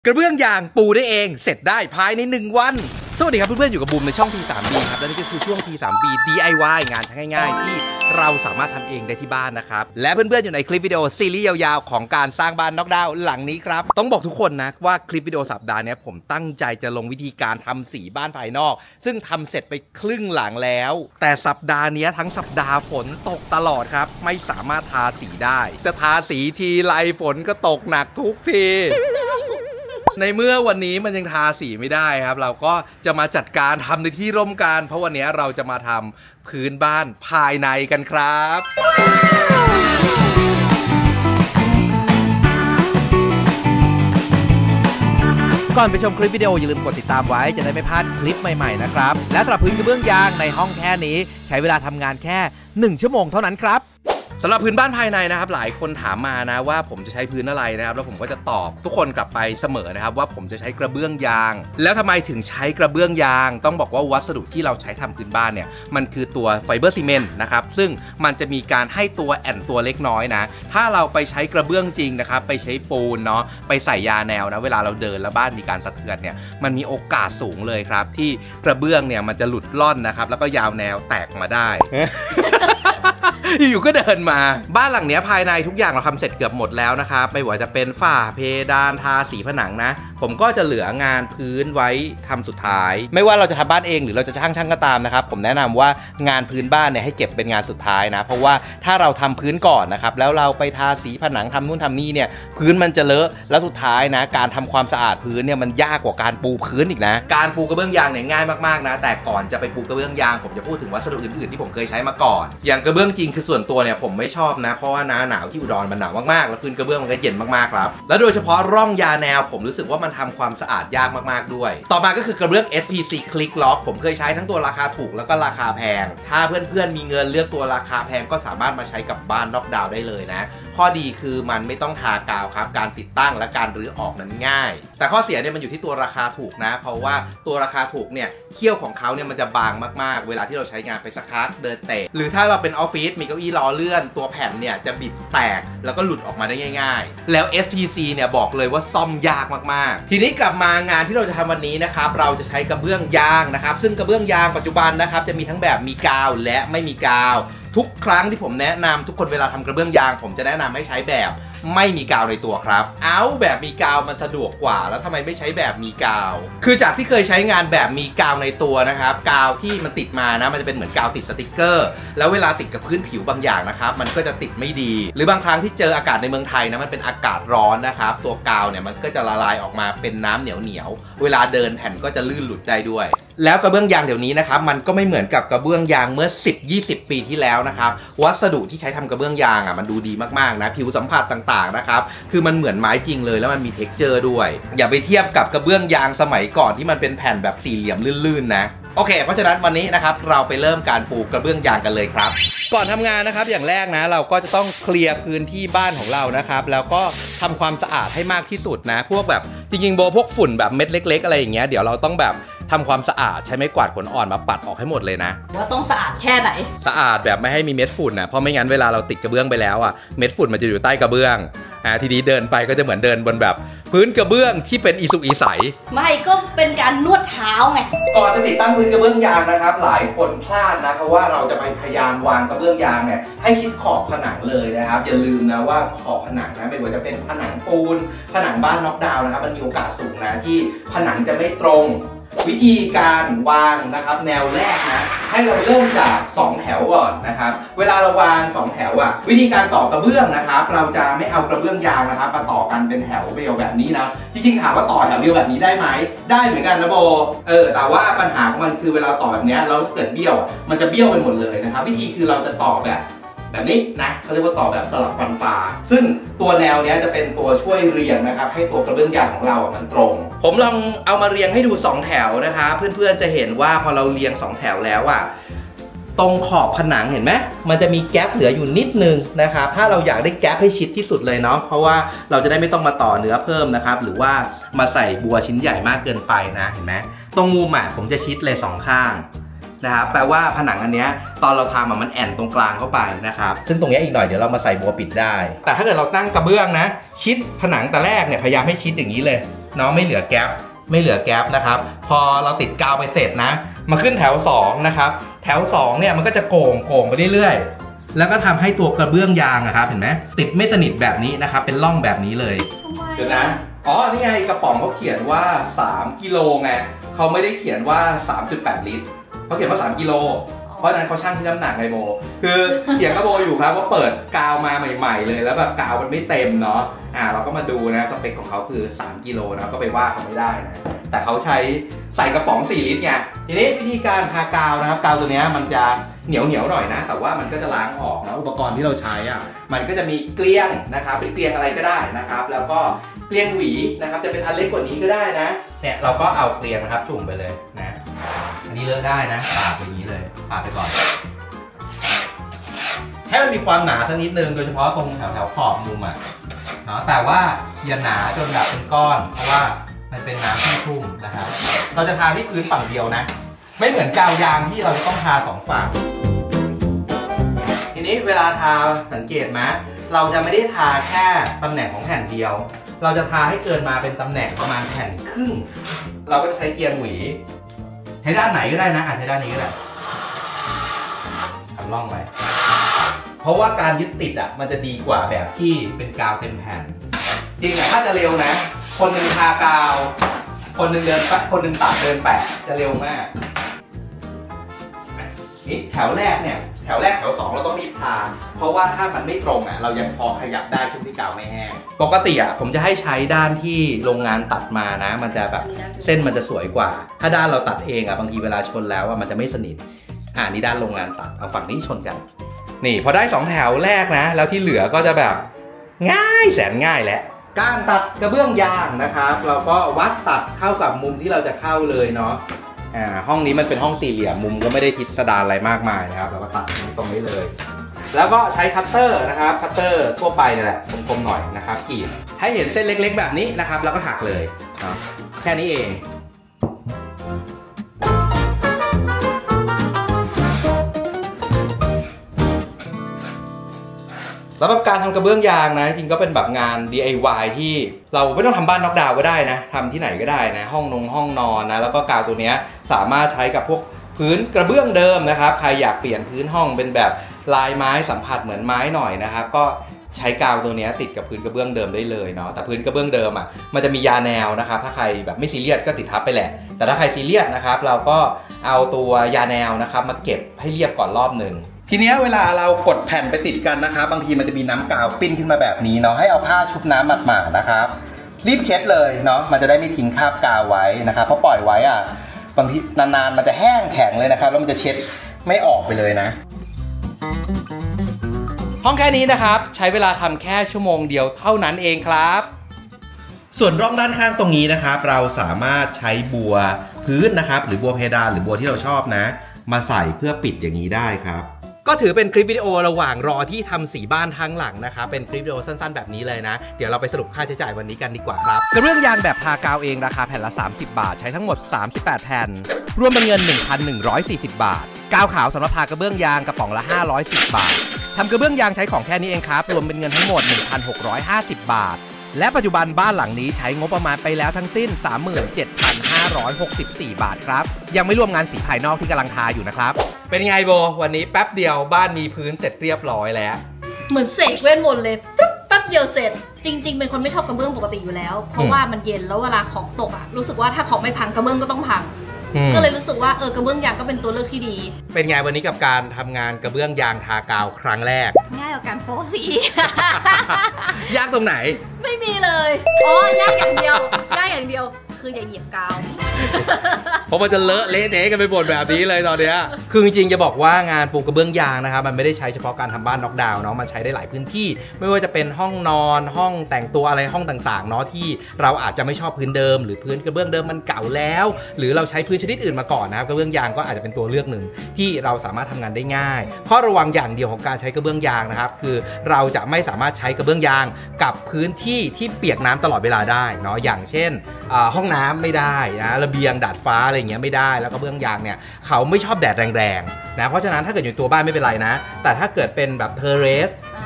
กระเบื้องยางปูได้เองเสร็จได้ภายใน1 วันสวัสดีครับเพื่อนๆอยู่กับบูมในช่อง T3B ครับและนี่ก็คือช่วง T3B DIY งานง่ายๆที่เราสามารถทำเองได้ที่บ้านนะครับและเพื่อนๆอยู่ในคลิปวิดีโอซีรีส์ยาวๆของการสร้างบ้านน็อกดาวน์หลังนี้ครับต้องบอกทุกคนนะว่าคลิปวิดีโอสัปดาห์นี้ผมตั้งใจจะลงวิธีการทำสีบ้านภายนอกซึ่งทำเสร็จไปครึ่งหลังแล้วแต่สัปดาห์นี้ทั้งสัปดาห์ฝนตกตลอดครับไม่สามารถทาสีได้จะทาสีทีไรฝนก็ตกหนักทุกทีในเมื่อวันนี้มันยังทาสีไม่ได้ครับเราก็จะมาจัดการทำในที่ร่มกันเพราะวันนี้เราจะมาทำพื้นบ้านภายในกันครับก่อนไปชมคลิปวิดีโออย่าลืมกดติดตามไว้จะได้ไม่พลาดคลิปใหม่ๆนะครับและสำหรับพื้นกระเบื้องยางในห้องแค่นี้ใช้เวลาทำงานแค่1 ชั่วโมงเท่านั้นครับสำหรับพื้นบ้านภายในนะครับหลายคนถามมานะว่าผมจะใช้พื้นอะไรนะครับแล้วผมก็จะตอบทุกคนกลับไปเสมอนะครับว่าผมจะใช้กระเบื้องยางแล้วทำไมถึงใช้กระเบื้องยางต้องบอกว่าวัสดุที่เราใช้ทำพื้นบ้านเนี่ยมันคือตัวไฟเบอร์ซีเมนต์นะครับซึ่งมันจะมีการให้ตัวแอนตัวเล็กน้อยนะถ้าเราไปใช้กระเบื้องจริงนะครับไปใช้ปูนเนาะไปใส่ยาแนวนะเวลาเราเดินแล้วบ้านมีการสะเทือนเนี่ยมันมีโอกาสสูงเลยครับที่กระเบื้องเนี่ยมันจะหลุดล่อนนะครับแล้วก็ยาวแนวแตกมาได้ อยู่ๆก็เดินมาบ้านหลังนี้ภายในทุกอย่างเราทำเสร็จเกือบหมดแล้วนะครับไม่ว่าจะเป็นฝ้าเพดานทาสีผนังนะผมก็จะเหลืองานพื้นไว้ทำสุดท้ายไม่ว่าเราจะทำบ้านเองหรือเราจะช่างก็ตามนะครับผมแนะนำว่างานพื้นบ้านเนี่ยให้เก็บเป็นงานสุดท้ายนะเพราะว่าถ้าเราทำพื้นก่อนนะครับแล้วเราไปทาสีผนังทำนู่นทำนี่เนี่ยพื้นมันจะเลอะแล้วสุดท้ายนะการทำความสะอาดพื้นเนี่ยมันยากกว่าการปูพื้นอีกนะการปูกระเบื้องยางเนี่ยง่ายมากๆนะแต่ก่อนจะไปปูกระเบื้องยางผมจะพูดถึงวัสดุอื่นๆที่ผมเคยใช้มาก่อนอย่างกระเบื้องจริงคือส่วนตัวเนี่ยผมไม่ชอบนะเพราะว่าหนาวที่อุดรมันหนาวมากๆแล้วพื้นกระเบื้องมันก็เย็นมากๆครับแล้วโดยเฉพาะร่องยาแนวผมรู้สึกว่ามันทำความสะอาดยากมากๆด้วยต่อมาก็คือกระเบื้อง SPC Click Lock ผมเคยใช้ทั้งตัวราคาถูกแล้วก็ราคาแพงถ้าเพื่อนๆมีเงินเลือกตัวราคาแพงก็สามารถมาใช้กับบ้านน็อกดาวน์ได้เลยนะข้อดีคือมันไม่ต้องทากาวครับการติดตั้งและการรื้อออกนั้นง่ายแต่ข้อเสียเนี่ยมันอยู่ที่ตัวราคาถูกนะเพราะว่าตัวราคาถูกเนี่ยเขี้ยวของเขาเนี่ยมันจะบางมากๆเวลาที่เราใช้งานไปสักพักเดินเตะหรือถ้าเราเป็นออฟฟิศมีเก้าอี้ล้อเลื่อนตัวแผ่นเนี่ยจะบิดแตกแล้วก็หลุดออกมาได้ง่ายๆแล้ว SPC เนี่ยบอกเลยว่าซ่อมยากมากๆทีนี้กลับมางานที่เราจะทำวันนี้นะครับเราจะใช้กระเบื้องยางนะครับซึ่งกระเบื้องยางปัจจุบันนะครับจะมีทั้งแบบมีกาวและไม่มีกาวทุกครั้งที่ผมแนะนำทุกคนเวลาทำกระเบื้องยางผมจะแนะนำให้ใช้แบบไม่มีกาวในตัวครับแบบมีกาวมันสะดวกกว่าแล้วทำไมไม่ใช้แบบมีกาวคือจากที่เคยใช้งานแบบมีกาวในตัวนะครับกาวที่มันติดมานะมันจะเป็นเหมือนกาวติดสติกเกอร์แล้วเวลาติดกับพื้นผิวบางอย่างนะครับมันก็จะติดไม่ดีหรือบางครั้งที่เจออากาศในเมืองไทยนะมันเป็นอากาศร้อนนะครับตัวกาวเนี่ยมันก็จะละลายออกมาเป็นน้ำเหนียวเวลาเดินแผ่นก็จะลื่นหลุดได้ด้วยแล้วกระเบื้องยางเดี๋ยวนี้นะครับมันก็ไม่เหมือนกับกระเบื้องยางเมื่อ 10-20 ปีที่แล้วนะครับวัสดุที่ใช้ทำกระเบื้องยางมันดูดีมากๆนะผิวสัมผัสต่างๆนะครับคือมันเหมือนไม้จริงเลยแล้วมันมีเท็กเจอร์ด้วยอย่าไปเทียบกับกระเบื้องยางสมัยก่อนที่มันเป็นแผ่นแบบสี่เหลี่ยมลื่นๆนะโอเคเพราะฉะนั้นวันนี้นะครับเราไปเริ่มการปูกระเบื้องยางกันเลยครับก่อนทำงานนะครับอย่างแรกนะเราก็จะต้องเคลียร์พื้นที่บ้านของเรานะครับแล้วก็ทำความสะอาดให้มากที่สุดนะพวกแบบจริงๆพวกฝุ่นแบบเม็ดเล็กๆอะไรอย่างเงี้ยเดี๋ยวเราต้องแบบทำความสะอาดใช้ไม้กวาดขนอ่อนมาปัดออกให้หมดเลยนะว่าต้องสะอาดแค่ไหนสะอาดแบบไม่ให้มีเม็ดฝุ่นนะเพราะไม่งั้นเวลาเราติดกระเบื้องไปแล้วเม็ดฝุ่นมันจะอยู่ใต้กระเบื้องทีนี้เดินไปก็จะเหมือนเดินบนแบบพื้นกระเบื้องที่เป็นอีสุกอีใสไม่ก็เป็นการนวดเท้าไงก่อนจะติดตั้งพื้นกระเบื้องยางนะครับหลายคนพลาดนะเพราะว่าเราจะไปพยายามวางกระเบื้องยางเนี่ยให้ชิดขอบผนังเลยนะครับอย่าลืมนะว่าขอบผนังนะไม่ว่าจะเป็นผนังปูนผนังบ้านน็อกดาวน์นะครับมันมีโอกาสสูงนะที่ผนังจะไม่ตรงวิธีการวางนะครับแนวแรกนะให้เราเริ่มจาก2 แถวก่อนนะครับเวลาเราวาง2 แถววิธีการต่อกระเบื้องนะครับเราจะไม่เอากระเบื้องยางนะครับมาต่อกันเป็นแถวเดียวแบบนี้นะจริงๆถามว่าต่อแถวเดียวแบบนี้ได้ไหมได้เหมือนกันนะโบแต่ว่าปัญหาของมันคือเวลาต่อแบบนี้เราเกิดเบี้ยวมันจะเบี้ยวไปหมดเลยนะครับวิธีคือเราจะต่อแบบนี้นะเขาเรียกว่าต่อแบบสลับฟันปลาซึ่งตัวแนวนี้จะเป็นตัวช่วยเรียงนะครับให้ตัวกระเบื้องยางของเรามันตรงผมลองเอามาเรียงให้ดู2 แถวนะคะเพื่อนๆจะเห็นว่าพอเราเรียง2 แถวแล้วตรงขอบผนังเห็นไหมมันจะมีแก๊ปเหลืออยู่นิดนึงนะครับถ้าเราอยากได้แก๊ปให้ชิดที่สุดเลยเนาะเพราะว่าเราจะได้ไม่ต้องมาต่อเนื้อเพิ่มนะครับหรือว่ามาใส่บัวชิ้นใหญ่มากเกินไปนะเห็นไหมตรงมุมผมจะชิดเลย2 ข้างนะครับแปลว่าผนังอันนี้ตอนเราทำมันแอนตรงกลางเข้าไปนะครับซึ่งตรงนี้อีกหน่อยเดี๋ยวเรามาใส่บัวปิดได้แต่ถ้าเกิดเราตั้งกระเบื้องนะชิดผนังแต่แรกเนี่ยพยายามให้ชิดอย่างนี้เลยเนาะไม่เหลือแก๊ปนะครับพอเราติดกาวไปเสร็จนะมาขึ้นแถว2นะครับแถว2เนี่ยมันก็จะโก่งไปเรื่อยๆแล้วก็ทำให้ตัวกระเบื้องยางนะครับเห็นไหมติดไม่สนิทแบบนี้นะครับเป็นร่องแบบนี้เลยเดี๋ยวนะอ๋อนี่ไงกระป๋องเขาเขียนว่า3 กิโลไงเขาไม่ได้เขียนว่า 3.8 ลิตรเขาเขียนว่า3 กิโลเพราะนั้นเขาชั่งที่น้ำหนักไงโบคือเถียงกับโบอยู่ครับว่าเปิดกาวมาใหม่ๆเลยแล้วแบบกาวมันไม่เต็มเนาะเราก็มาดูนะสเปคของเขาคือ3 กิโลนะก็ไปว่าเขาไม่ได้นะแต่เขาใช้ใส่กระป๋อง4 ลิตรไงทีนี้วิธีการทากาวนะครับกาวตัวนี้มันจะเหนียวหน่อยนะแต่ว่ามันก็จะล้างออกนะอุปกรณ์ที่เราใช้มันก็จะมีเกลียงนะครับเป็นเกลียงอะไรก็ได้นะครับแล้วก็เกลียงหวีนะครับจะเป็นอันเล็กกว่านี้ก็ได้นะเนี่ยเราก็เอาเกลียงนะครับจุ่มไปเลยนะอันนี้เลอะได้นะปาดไปอย่างนี้เลยปาดไปก่อนให้มันมีความหนาสักนิดนึงโดยเฉพาะตรงแถวขอบมุมเนาะแต่ว่าอย่าหนาจนแบบเป็นก้อนเพราะว่ามันเป็นน้ำที่ชุ่มนะครับเราจะทาที่พื้นฝั่งเดียวนะไม่เหมือนกาวยางที่เราจะต้องทา2 ฝั่งทีนี้เวลาทาสังเกตไหมเราจะไม่ได้ทาแค่ตำแหน่งของแผ่นเดียวเราจะทาให้เกินมาเป็นตำแหน่งประมาณแผ่นครึ่งเราก็จะใช้เกลียงหวีใช้ด้านไหนก็ได้นะใช้ด้านนี้ก็ได้ทำร่องไว้เพราะว่าการยึดติดมันจะดีกว่าแบบที่เป็นกาวเต็มแผ่นจริงถ้าจะเร็วนะคนหนึ่งทากาวคนหนึ่งตัดเดินแปะจะเร็วมากนี่แถวแรกแถว2เราต้องรีบทาเพราะว่าถ้ามันไม่ตรงเรายังพอขยับได้ช่วงที่กาวไม่แห้งปกติผมจะให้ใช้ด้านที่โรงงานตัดมานะมันจะแบบเส้นมันจะสวยกว่าถ้าด้านเราตัดเองบางทีเวลาชนแล้วมันจะไม่สนิทนี่ด้านโรงงานตัดเอาฝั่งนี้ชนกันนี่พอได้2 แถวแรกนะแล้วที่เหลือก็จะแบบง่ายแสนง่ายแหละการตัดกระเบื้องยางนะครับเราก็วัดตัดเข้ากับมุมที่เราจะเข้าเลยเนาะห้องนี้มันเป็นห้องสี่เหลี่ยมมุมก็ไม่ได้พิสดารอะไรมากมายนะครับเราก็ตัดตรงนี้เลยแล้วก็ใช้คัตเตอร์นะครับคัตเตอร์ทั่วไปนี่แหละคมๆหน่อยนะครับขีดให้เห็นเส้นเล็กๆแบบนี้นะครับแล้วก็หักเลยแค่นี้เองสำหรับการทำกระเบื้องยางนะจริงก็เป็นแบบงาน DIY ที่เราไม่ต้องทำบ้านน็อกดาวน์ก็ได้นะทำที่ไหนก็ได้นะห้องนอนนะแล้วก็กาวตัวนี้สามารถใช้กับพวกพื้นกระเบื้องเดิมนะครับใครอยากเปลี่ยนพื้นห้องเป็นแบบลายไม้สัมผัสเหมือนไม้หน่อยนะครับก็ใช้กาวตัวนี้ติดกับพื้นกระเบื้องเดิมได้เลยเนาะแต่พื้นกระเบื้องเดิมมันจะมียาแนวนะครับถ้าใครแบบไม่ซีเรียสก็ติดทับไปแหละแต่ถ้าใครซีเรียสนะครับเราก็เอาตัวยาแนวนะครับมาเก็บให้เรียบก่อนรอบหนึ่งทีนี้เวลาเรากดแผ่นไปติดกันนะครับบางทีมันจะมีน้ำกาวปิ้นขึ้นมาแบบนี้เนาะให้เอาผ้าชุบน้ำหมาดๆนะครับรีบเช็ดเลยเนาะมันจะได้ไม่ทิ้งคราบกาวไว้นะครับเพราะปล่อยไว้บางทีนานๆมันจะแห้งแข็งเลยนะครับแล้วมันจะเช็ดไม่ออกไปเลยนะห้องแค่นี้นะครับใช้เวลาทำแค่ชั่วโมงเดียวเท่านั้นเองครับส่วนร่องด้านข้างตรงนี้นะครับเราสามารถใช้บัวพื้นนะครับหรือบัวเพดานหรือบัวที่เราชอบนะมาใส่เพื่อปิดอย่างนี้ได้ครับก็ถือเป็นคลิปวิดีโอระหว่างรอที่ทำสีบ้านทั้งหลังนะครับเป็นคลิปวิดีโอสั้นๆแบบนี้เลยนะเดี๋ยวเราไปสรุปค่าใช้จ่ายวันนี้กันดีกว่าครับกระเบื้องยางแบบทากาวเองราคาแผ่นละ30 บาทใช้ทั้งหมด38 แผ่นรวมเป็นเงิน 1,140 บาทกาวขาวสำหรับทากระเบื้องยางกระป๋องละ510 บาททำกระเบื้องยางใช้ของแค่นี้เองครับรวมเป็นเงินทั้งหมด 1,650 บาทและปัจจุบันบ้านหลังนี้ใช้งบประมาณไปแล้วทั้งสิ้น 37,564 บาทครับยังไม่รวมงานสีภายนอกที่กำลังทาอยู่นะครับเป็นไงโบวันนี้แป๊บเดียวบ้านมีพื้นเสร็จเรียบร้อยแล้วเหมือนเสกเวทมนต์เลยแป๊บเดียวเสร็จจริงๆเป็นคนไม่ชอบกระเบื้องปกติอยู่แล้วเพราะว่ามันเย็นแล้วเวลาของตกรู้สึกว่าถ้าของไม่พังกระเบื้องก็ต้องพังก็เลยรู้สึกว่ากระเบื้องยางก็เป็นตัวเลือกที่ดีเป็นไงวันนี้กับการทำงานกระเบื้องยางทากาวครั้งแรกง่ายกว่าการโป๊สียากตรงไหนไม่มีเลยยากอย่างเดียวคืออย่าเหยียบกาวเพราะมันจะเลอะเละเทะกันไปหมดแบบนี้เลยตอนนี้คือจริงๆจะบอกว่างานปูกระเบื้องยางนะครับมันไม่ได้ใช้เฉพาะการทำบ้านน็อกดาวน์เนาะมันใช้ได้หลายพื้นที่ไม่ว่าจะเป็นห้องนอนห้องแต่งตัวอะไรห้องต่างๆเนาะที่เราอาจจะไม่ชอบพื้นเดิมหรือพื้นกระเบื้องเดิมมันเก่าแล้วหรือเราใช้พื้นชนิดอื่นมาก่อนนะครับกระเบื้องยางก็อาจจะเป็นตัวเลือกหนึ่งที่เราสามารถทำงานได้ง่ายข้อระวังอย่างเดียวของการใช้กระเบื้องยางนะครับคือเราจะไม่สามารถใช้กระเบื้องยางกับพื้นที่ที่เปียกน้ำตลอดเวลาได้เนาะอย่างเช่นห้องน้ำไม่ได้นะระเบียงดาดฟ้าอะไรอย่างเงี้ยไม่ได้แล้วก็เบื้องยางเนี่ยเขาไม่ชอบแดดแรงๆนะเพราะฉะนั้นถ้าเกิดอยู่ตัวบ้านไม่เป็นไรนะแต่ถ้าเกิดเป็นแบบเทอร์เรส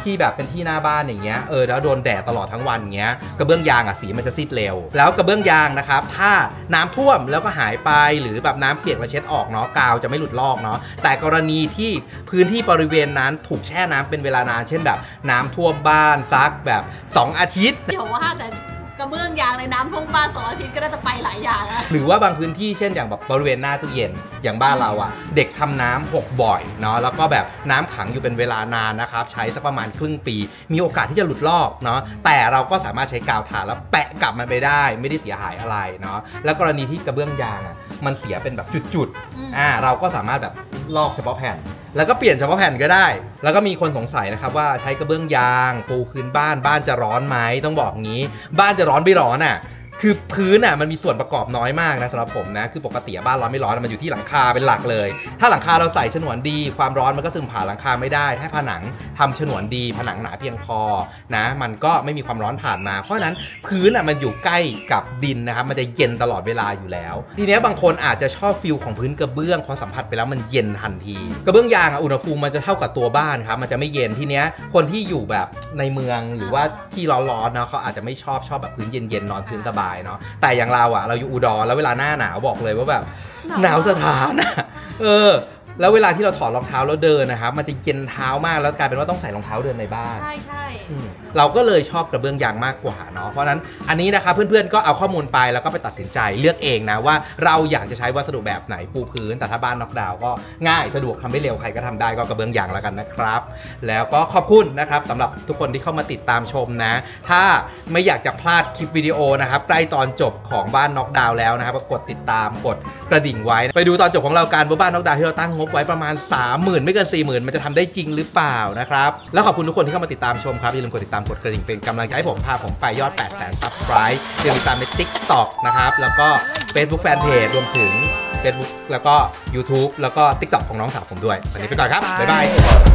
ที่แบบเป็นที่หน้าบ้านอย่างเงี้ยแล้วโดนแดดตลอดทั้งวันเงี้ยกระเบื้องยางอ่ะสีมันจะซีดเร็วแล้วกระเบื้องยางนะครับถ้าน้ำท่วมแล้วก็หายไปหรือแบบน้ำเปียกมาเช็ดออกเนาะกาวจะไม่หลุดลอกเนาะแต่กรณีที่พื้นที่บริเวณนั้นถูกแช่น้ำเป็นเวลานานเช่นแบบน้ำท่วมบ้านซักแบบ2 อาทิตย์เดี๋ยวว่าแต่กระเบื้องยางในน้ำท่วมบ้าน2 อาทิตย์ก็น่าจะไปหลายอย่างนะหรือว่าบางพื้นที่เช่นอย่างแบบบริเวณหน้าตู้เย็นอย่างบ้านเราอ่ะเด็กทำน้ำหกบ่อยเนาะแล้วก็แบบน้ำขังอยู่เป็นเวลานานนะครับใช้สักประมาณครึ่งปีมีโอกาสที่จะหลุดลอกเนาะแต่เราก็สามารถใช้กาวทาแล้วแปะกลับมันไปได้ไม่ได้เสียหายอะไรเนาะแล้วกรณีที่กระเบื้องยางอ่ะมันเสียเป็นแบบจุดๆเราก็สามารถแบบลอกเฉพาะแผ่นแล้วก็เปลี่ยนเฉพาะแผ่นก็ได้แล้วก็มีคนสงสัยนะครับว่าใช้กระเบื้องยางปูพื้นบ้านจะร้อนไหมต้องบอกงี้บ้านจะร้อนไม่ร้อนอ่ะคือพื้นอ่ะมันมีส่วนประกอบน้อยมากนะสำหรับผมนะคือปกติบ้านร้อนไม่ร้อนมันอยู่ที่หลังคาเป็นหลักเลยถ้าหลังคาเราใส่ฉนวนดีความร้อนมันก็ซึมผ่านหลังคาไม่ได้ถ้าผนังทำฉนวนดีผนังหนาเพียงพอนะมันก็ไม่มีความร้อนผ่านมาเพราะฉะนั้นพื้นอ่ะมันอยู่ใกล้กับดินนะครับมันจะเย็นตลอดเวลาอยู่แล้วทีนี้บางคนอาจจะชอบฟิลของพื้นกระเบื้องพอสัมผัสไปแล้วมันเย็นทันทีกระเบื้องยางอุณหภูมิมันจะเท่ากับตัวบ้านครับมันจะไม่เย็นทีเนี้ยคนที่อยู่แบบในเมืองหรือว่าที่ร้อนๆเนาะเขาอาจจะไม่ชอบแบบพื้นเย็นๆนอนพื้นสบายเนาะแต่อย่างเราอ่ะเราอยู่อุดรแล้วเวลาหน้าหนาวบอกเลยว่าแบบหนาวสถานอ่ะแล้วเวลาที่เราถอดรองเท้าแล้วเดินนะครับมันจะเย็นเท้ามากแล้วกลายเป็นว่าต้องใส่รองเท้าเดินในบ้านใช่เราก็เลยชอบกระเบื้องยางมากกว่าเนาะเพราะนั้นอันนี้นะครับเพื่อนๆก็เอาข้อมูลไปแล้วก็ไปตัดสินใจเลือกเองนะว่าเราอยากจะใช้วัสดุแบบไหนปูพื้นแต่ถ้าบ้านน็อกดาวน์ก็ง่ายสะดวกทำได้เร็วใครก็ทำได้ก็กระเบื้องยางแล้วกันนะครับแล้วก็ขอบคุณนะครับสำหรับทุกคนที่เข้ามาติดตามชมนะถ้าไม่อยากจะพลาดคลิปวิดีโอนะครับใกล้ตอนจบของบ้านน็อกดาวน์แล้วนะครับก็กดติดตามกดกระดิ่งไว้ไปดูตอนจบของเราการบ้านน็อกดาวน์ที่เราตั้งงบไว้ประมาณ30,000ไม่เกิน 40,000มันจะทำได้จริงหรือเปล่านะครับแล้วขอบคุณทุกคนที่เข้ามาติดตามชมครับอย่าลืมกดติดตามกดกระดิ่งเป็นกำลังใจให้ผมพาผมไปยอด 800,000 Subscribe อย่าลืมติดตามใน TikTok นะครับแล้วก็ Facebook Fanpage รวมถึง Facebook แล้วก็ YouTube แล้วก็ TikTok ของน้องสาวผมด้วยวันนี้ไปก่อนครับบ๊ายบาย